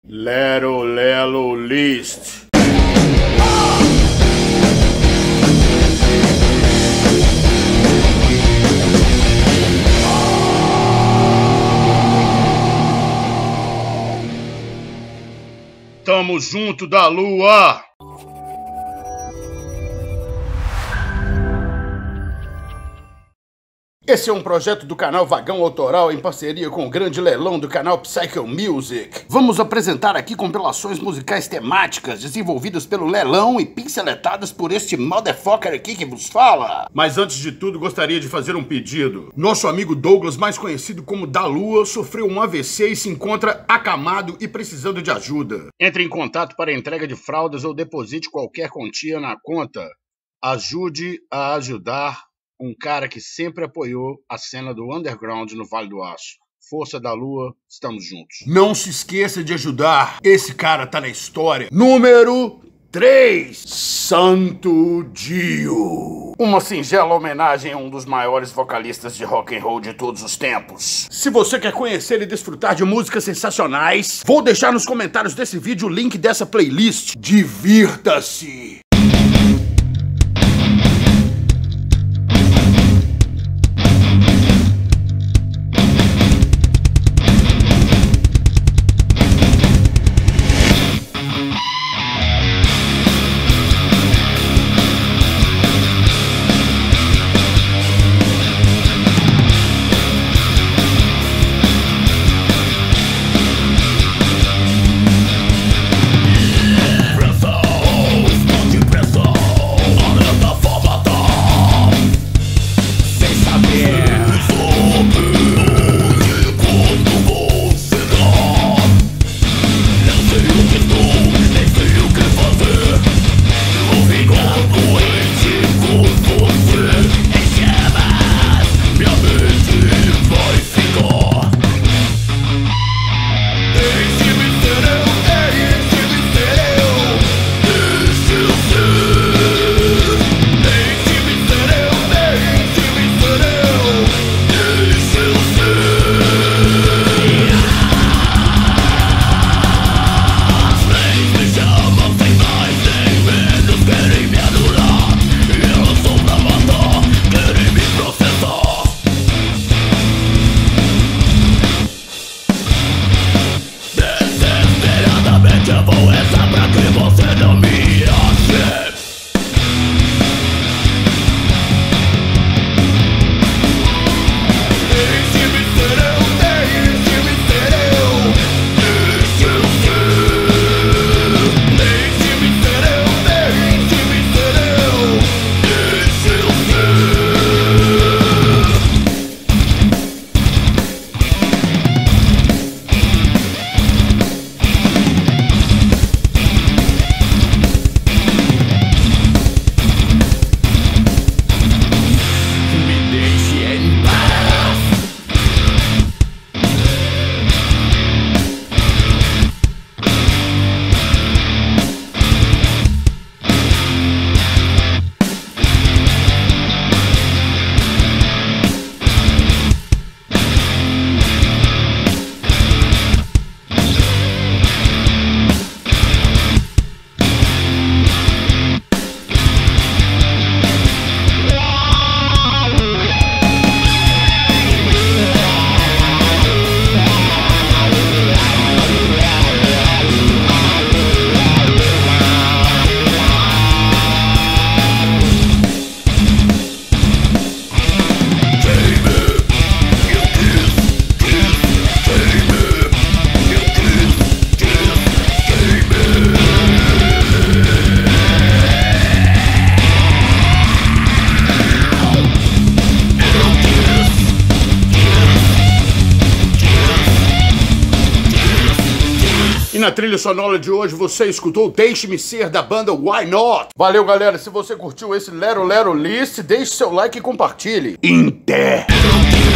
Lero Lelo List. Tamo junto da lua! Esse é um projeto do canal Vagão Autoral em parceria com o grande leilão do canal Psycho Music. Vamos apresentar aqui compilações musicais temáticas desenvolvidas pelo leilão e pixeletadas por este motherfucker aqui que vos fala. Mas antes de tudo, gostaria de fazer um pedido. Nosso amigo Douglas, mais conhecido como Da Lua, sofreu um AVC e se encontra acamado e precisando de ajuda. Entre em contato para entrega de fraldas ou deposite qualquer quantia na conta. Ajude a ajudar um cara que sempre apoiou a cena do underground no Vale do Aço. Força da Lua, estamos juntos. Não se esqueça de ajudar. Esse cara tá na história. Número 3. Santo Dio. Uma singela homenagem a um dos maiores vocalistas de rock and roll de todos os tempos. Se você quer conhecer e desfrutar de músicas sensacionais, vou deixar nos comentários desse vídeo o link dessa playlist. Divirta-se! E na trilha sonora de hoje você escutou Deixe-me Ser, da banda Why Not? Valeu, galera. Se você curtiu esse Lero Lero List, deixe seu like e compartilhe. Em té!